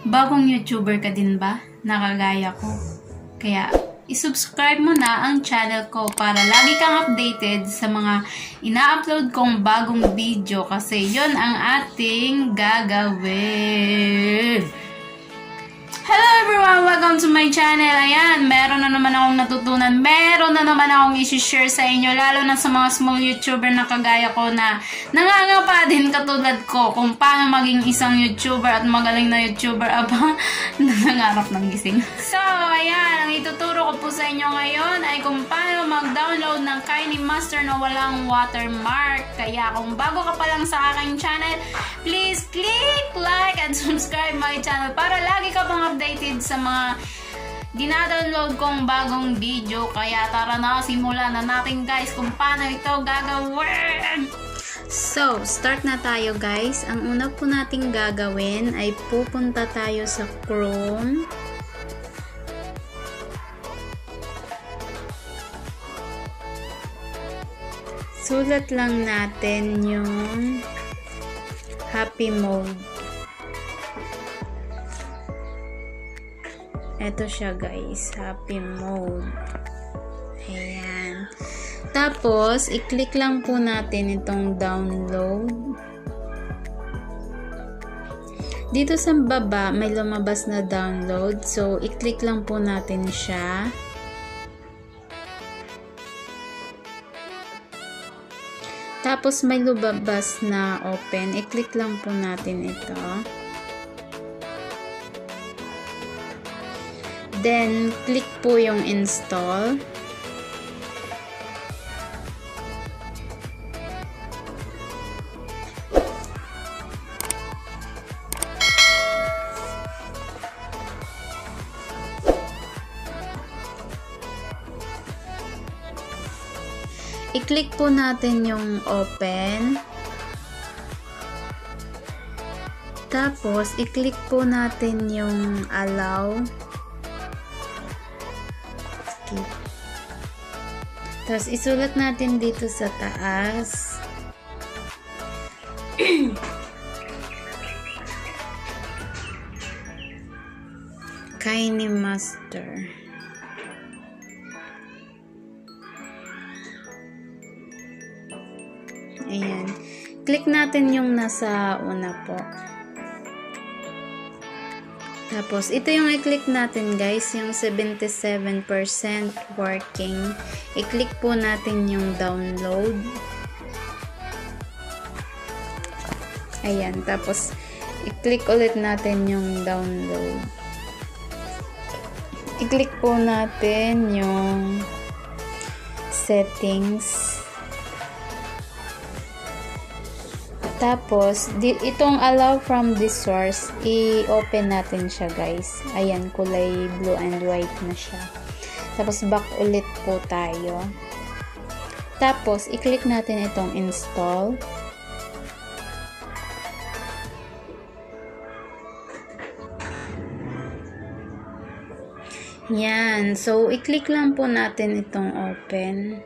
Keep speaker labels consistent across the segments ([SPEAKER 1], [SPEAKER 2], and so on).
[SPEAKER 1] bagong YouTuber ka din ba? Nakagaya ko. Kaya, isubscribe mo na ang channel ko para lagi kang updated sa mga ina-upload kong bagong video kasi yon ang ating gagawin. Hello everyone! Welcome to my channel. Ayan, meron na naman akong natutunan. Meron na naman akong isi-share sa inyo. Lalo na sa mga small YouTuber na kagaya ko na nangangapa din katulad ko kung paano maging isang YouTuber at magaling na YouTuber. Aba, nangangarap ng gising. So, ayan, ang ituturo ko po sa inyo ngayon ay kung paano mag-download ng Kinemaster na walang watermark. Kaya kung bago ka pa lang sa aking channel, please click like and subscribe my channel para lagi ka pang updated sa mga dinadownload kong bagong video. Kaya tara na, simulan na natin guys kung paano ito gagawin. So, start na tayo guys. Ang una po nating gagawin ay pupunta tayo sa Chrome. Sulat lang natin yung happy mode. Ito siya guys, happy mode. Ayan. Tapos, i-click lang po natin itong download. Dito sa baba, may lumabas na download. So, i-click lang po natin siya. Tapos, may lumabas na open. I-click lang po natin ito. Then, click po yung install. I-click po natin yung open. Tapos, i-click po natin yung allow. Tapos, isulat natin dito sa taas. Kinemaster. Ayan. Click natin yung nasa una po. Tapos, ito yung i-click natin guys, yung 77% working. I-click po natin yung download. Ayan, tapos i-click ulit natin yung download. I-click po natin yung settings. Tapos, itong allow from this source, i-open natin siya guys. Ayan, kulay blue and white na siya. Tapos, back ulit po tayo. Tapos, i-click natin itong install. Yan. So, i-click lang po natin itong open.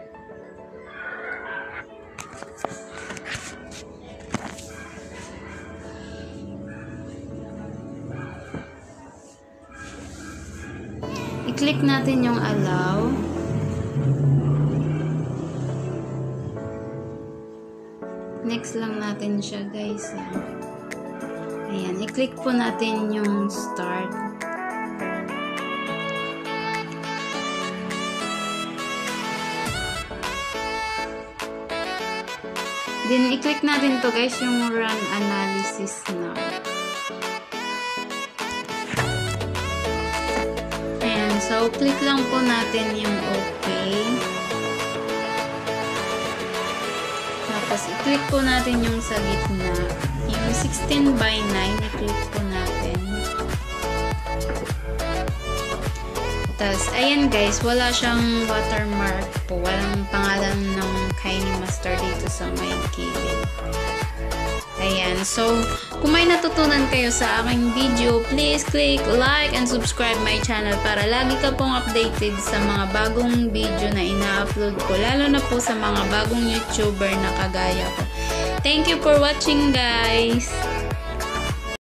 [SPEAKER 1] I-click natin yung allow. Next lang natin siya guys. Ayan. I-click po natin yung start. Then, i-click natin to guys yung run analysis now. So, click lang po natin yung okay. Tapos, i-click po natin yung sa gitna. Yung 16:9, i-click po natin. Tapos, ayan guys, wala siyang watermark po. Walang pangalan ng Kinemaster dito sa may kilid. Ayan. So, kung may natutunan kayo sa aking video, please click like and subscribe my channel para lagi ka pong updated sa mga bagong video na ina-upload ko. Lalo na po sa mga bagong YouTuber na kagaya ko. Thank you for watching guys!